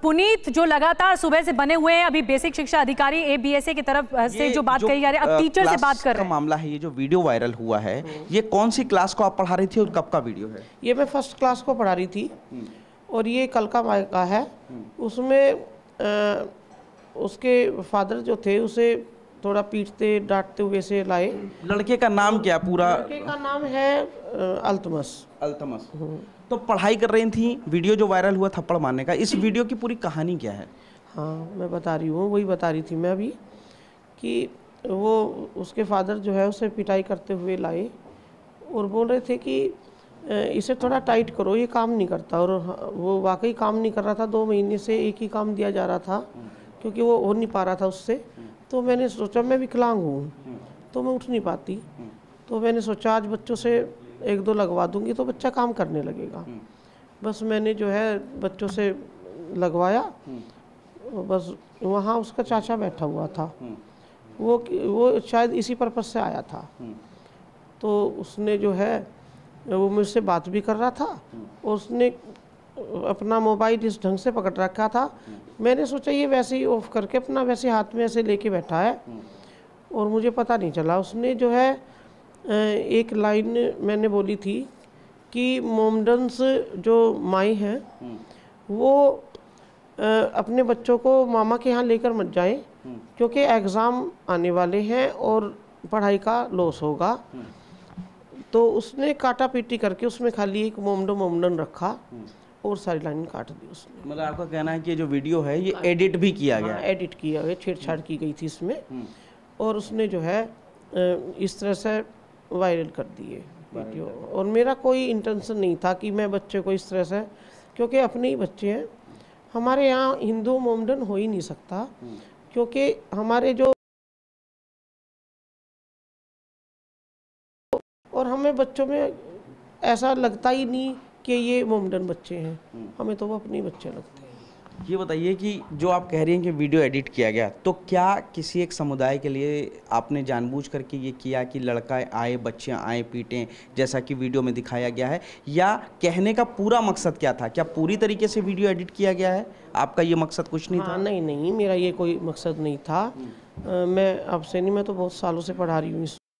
पुनीत जो लगातार सुबह से बने हुए हैं, अभी बेसिक शिक्षा अधिकारी ABSA की तरफ से जो बात कही जा रही है, अब टीचर से बात कर रहे हैं। मामला है ये जो वीडियो वायरल हुआ है, ये कौन सी क्लास को आप पढ़ा रही थी और कब का वीडियो है? ये मैं फर्स्ट क्लास को पढ़ा रही थी और ये कल का मायका है। उसमें उसके फादर जो थे उसे थोड़ा पीटते डांटते हुए से लाए। लड़के का नाम क्या पूरा? लड़के का नाम है अल्तमस। अल्तमस। तो पढ़ाई कर रही थी, वीडियो जो वायरल हुआ थप्पड़ मारने का, इस वीडियो की पूरी कहानी क्या है? हाँ, मैं बता रही हूँ, वही बता रही थी मैं अभी कि वो उसके फादर जो है उसे पिटाई करते हुए लाए और बोल रहे थे कि इसे थोड़ा टाइट करो, ये काम नहीं करता। और वो वाकई काम नहीं कर रहा था। 2 महीने से एक ही काम दिया जा रहा था क्योंकि वो हो नहीं पा रहा था उससे। तो मैंने सोचा, मैं विकलांग हूँ तो मैं उठ नहीं पाती, तो मैंने सोचा आज बच्चों से 1-2 लगवा दूंगी तो बच्चा काम करने लगेगा। बस मैंने जो है बच्चों से लगवाया। बस वहाँ उसका चाचा बैठा हुआ था, वो शायद इसी पर्पज़ से आया था। तो उसने जो है वो मुझसे बात भी कर रहा था और उसने अपना मोबाइल इस ढंग से पकड़ रखा था। मैंने सोचा ये वैसे ही ऑफ करके अपना वैसे हाथ में ऐसे लेके बैठा है और मुझे पता नहीं चला। उसने जो है एक लाइन मैंने बोली थी कि मोमडन्स जो माई हैं वो अपने बच्चों को मामा के यहाँ लेकर मत जाएं क्योंकि एग्ज़ाम आने वाले हैं और पढ़ाई का लॉस होगा। तो उसने काटा पीटी करके उसमें खाली एक मोमडन रखा और सारी लाइन काट दी उसने। मतलब आपका कहना है कि ये जो वीडियो है ये एडिट भी किया गया है? एडिट किया गया, छेड़छाड़ की गई थी इसमें और उसने जो है इस तरह से वायरल कर दिए वीडियो। और मेरा कोई इंटेंशन नहीं था कि मैं बच्चे को इस तरह से, क्योंकि अपने ही बच्चे हैं। हमारे यहाँ हिंदू मोमडन हो ही नहीं सकता क्योंकि हमारे जो, और हमें बच्चों में ऐसा लगता ही नहीं कि ये मोमडन बच्चे हैं, हमें तो वो अपने ही बच्चे लगते हैं। ये बताइए कि जो आप कह रही हैं कि वीडियो एडिट किया गया, तो क्या किसी एक समुदाय के लिए आपने जानबूझ करके ये किया कि लड़का आए, बच्चे आए, पीटें, जैसा कि वीडियो में दिखाया गया है, या कहने का पूरा मकसद क्या था? क्या पूरी तरीके से वीडियो एडिट किया गया है? आपका ये मकसद कुछ नहीं था? नहीं, मेरा ये कोई मकसद नहीं था। मैं आपसे नहीं, मैं तो बहुत सालों से पढ़ा रही हूँ।